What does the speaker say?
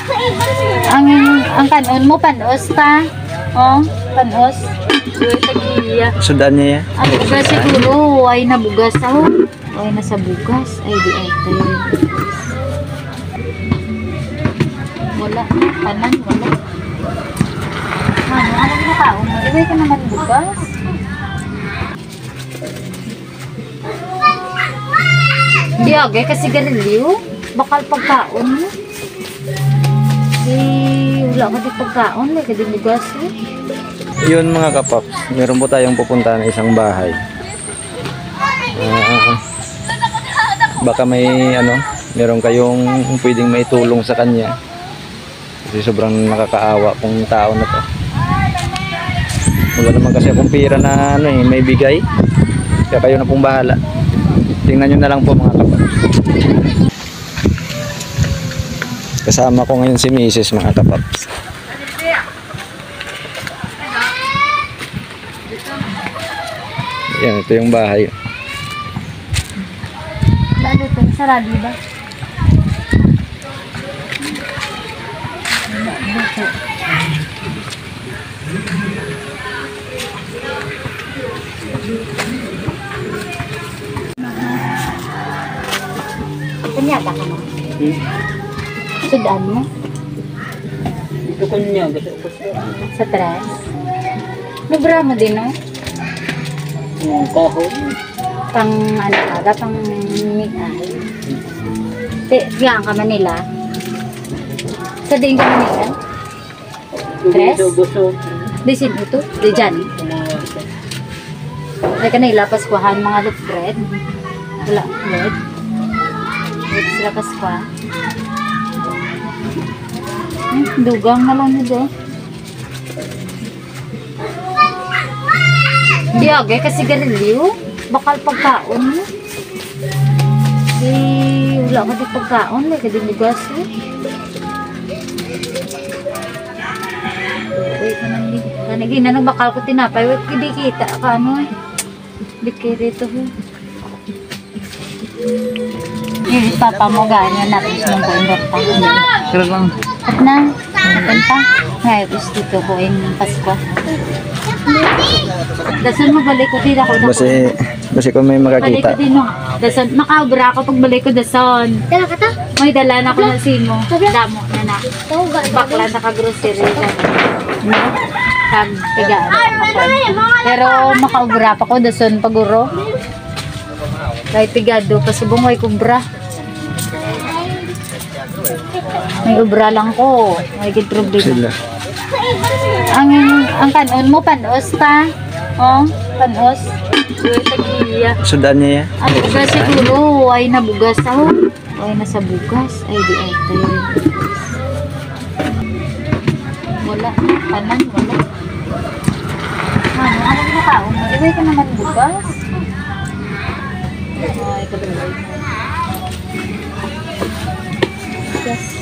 Ang kanon mo panos pa. Oh, panos. Sudan niya. Ang bugas siguro ay nabugas ako. Ay nasa bugas. Ay di ay tayo. Wala. Kanan wala. Ano na tao? Ibay ka naman bugas. Di agay kasi ganiliw. Bakal pagkaon mo. Wala ka di pagkaon. Wala ka di bugas eh. Yun mga kapaps, meron po tayong pupunta na isang bahay. Baka may meron kayong pwedeng maitulong sa kanya. Kasi sobrang nakakaawa pong tao na to. Wala naman kasi akong pira na may bigay. Kaya kayo na pong bahala. Tingnan nyo na lang po mga kapaps. Kasama ko ngayon si Mrs. mga kapaps. Yan, ito yung bahay. Lalo ito, sarado ba? Kanyata ka mo? Sudan mo? Ito kanya, Sa tres? Nabra mo din, no? Kahon. Pang pang migay. Diyan ka Manila? Sa din ka Manila? Tres? Di sin ito? Di dyan? Ay ka na ilapaskuhan mga loaf bread? Wala bread? Wala sila paskwa? Dugang na lang nito. Di agay kasi ganiliw. Bakal pagkaon mo. Wala ka di pagkaon. Wala ka di bugas eh. Uy, kanagina nang bakal ko tinapay. Wala ka di kita ka ano eh. Di kirito eh. Yung papa mo ganyan natin nung ko indorta. Kira lang. At na, natin pa. Ngayon, gusto ko yung Pasko. Dasan magbalik ko din ako. Basi kung may Balik ko makakita. din no. Dasan, makaubra ako pag balik ko dasan. Dala ka ta? May dala na ako ng simo. Damo na na. Bakla na ka-grocery. Tigaan. Pero makaubra pa ko dasan paguro. Kahit pigado, pasubong may kubra. May ubra lang ko. May problema. Sila. Ang kanon mo panos pa. Oh, panos. Sudan niya. Ang bugas siguro ay nabugas ako. Ay nasa bugas. Ay di ay tayo. Wala. Kanan wala. Ano na tao? Ibay ka naman bugas. Ay, kadalay. Yes.